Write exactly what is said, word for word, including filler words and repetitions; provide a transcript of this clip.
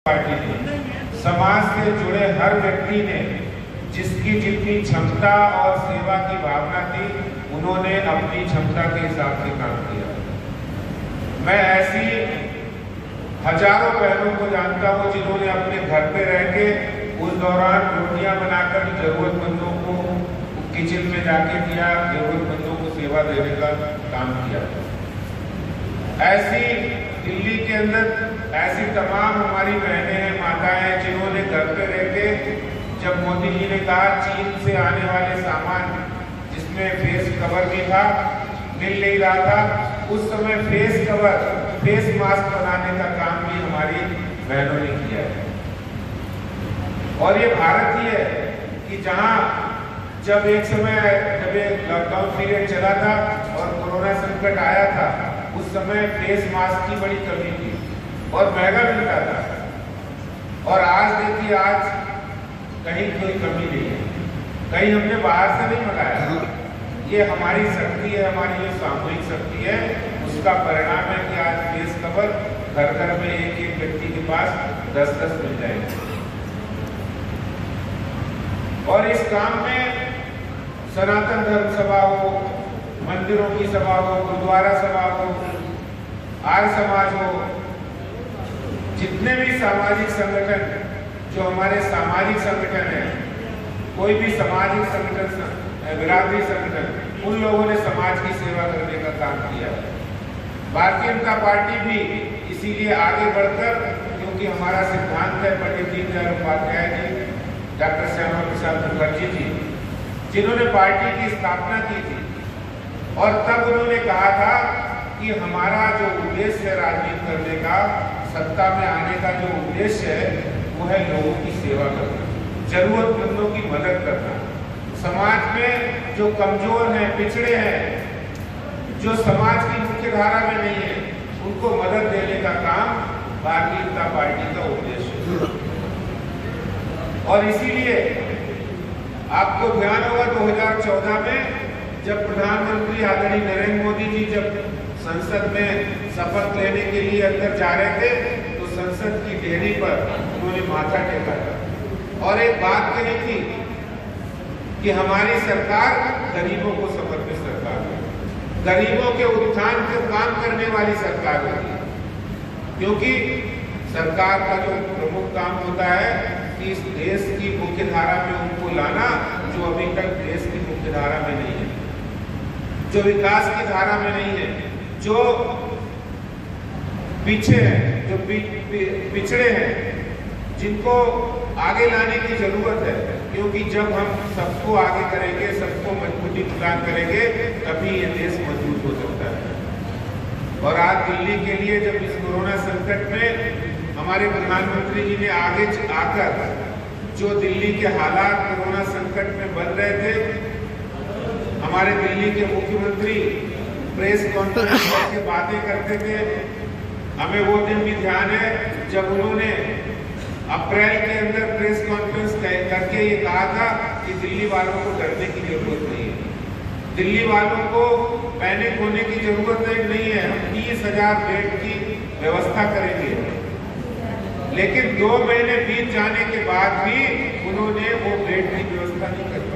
Party ने समाज से जुड़े हर व्यक्ति ने जिसकी जितनी क्षमता और सेवा की भावना थी, उन्होंने अपनी क्षमता के हिसाब से काम किया। मैं ऐसी हजारों बहनों को जानता हूं जिन्होंने अपने घर पे रह के उस दौरान रोटियां बनाकर जरूरतमंदों को किचन में जाके दिया, जरूरतमंदों को सेवा देने का काम किया। ऐसी दिल्ली के अंदर ऐसी तमाम हमारी बहनें हैं, माताएं हैं, जिन्होंने घर पे रह के, जब मोदी जी ने कहा चीन से आने वाले सामान जिसमें फेस कवर भी था मिल नहीं रहा था, उस समय फेस कवर फेस मास्क बनाने का काम भी हमारी बहनों ने किया है। और ये भारत ही है कि जहां जब एक समय जब एक लॉकडाउन पीरियड चला था और कोरोना संकट आया था, उस समय फेस मास्क की बड़ी कमी थी और महंगा मिलता था। और आज देखिए, आज कहीं कोई कमी नहीं है, कहीं हमने बाहर से नहीं मंगाया। ये हमारी शक्ति है, हमारी जो सामूहिक शक्ति है, उसका परिणाम है कि आज फेस कवर घर घर में एक एक व्यक्ति के पास दस दस मिल जाएंगे। और इस काम में सनातन धर्म सभा हो, मंदिरों की सभा हो, गुरुद्वारा सभा हो, आर्य समाज हो, जितने भी सामाजिक संगठन जो हमारे सामाजिक संगठन है, कोई भी सामाजिक संगठन, बिरादरी संगठन, उन लोगों ने समाज की सेवा करने का काम किया। भारतीय जनता पार्टी भी इसीलिए आगे बढ़कर, क्योंकि हमारा सिद्धांत है, पंडित दीनदयाल उपाध्याय जी, डॉक्टर श्यामा प्रसाद मुखर्जी जी, जिन्होंने पार्टी की स्थापना की थी, और तब उन्होंने कहा था कि हमारा जो उद्देश्य है राजनीति करने का, सत्ता में आने का जो उद्देश्य है, वो है लोगों की सेवा करना, जरूरतमंदों की मदद करना, समाज में जो कमजोर हैं, पिछड़े हैं, जो समाज की मुख्य धारा में नहीं है, उनको मदद देने का काम भारतीय जनता पार्टी का उद्देश्य है। और इसीलिए आपको ध्यान होगा दो हज़ार चौदह में जब प्रधानमंत्री आदरणीय नरेंद्र मोदी जी जब संसद में शपथ लेने के लिए अंदर जा रहे थे, तो संसद की डेहरी पर उन्होंने माथा टेका था और एक बात कही थी कि हमारी सरकार गरीबों को समर्पित सरकार है, गरीबों के उत्थान का काम करने वाली सरकार है। क्योंकि सरकार का जो प्रमुख काम होता है कि इस देश की मुख्य धारा में उनको लाना जो अभी तक देश की मुख्य धारा में नहीं है, जो विकास की धारा में नहीं है, जो पीछे हैं, जो पि, पि, पिछड़े हैं, जिनको आगे लाने की जरूरत है। क्योंकि जब हम सबको आगे करेंगे, सबको मजबूती प्रदान करेंगे, तभी ये देश मजबूत हो सकता है। और आज दिल्ली के लिए जब इस कोरोना संकट में हमारे प्रधानमंत्री जी ने आगे आकर जो दिल्ली के हालात कोरोना संकट में बन रहे थे, हमारे दिल्ली के मुख्यमंत्री प्रेस कॉन्फ्रेंस करके बातें करते थे। हमें वो दिन भी ध्यान है जब उन्होंने अप्रैल के अंदर प्रेस कॉन्फ्रेंस करके ये कहा था कि दिल्ली वालों को डरने की जरूरत नहीं है, दिल्ली वालों को पैनिक होने की जरूरत नहीं है, हम तीस हजार बेड की व्यवस्था करेंगे। लेकिन दो महीने बीत जाने के बाद भी उन्होंने वो बेड की व्यवस्था नहीं कर पाई।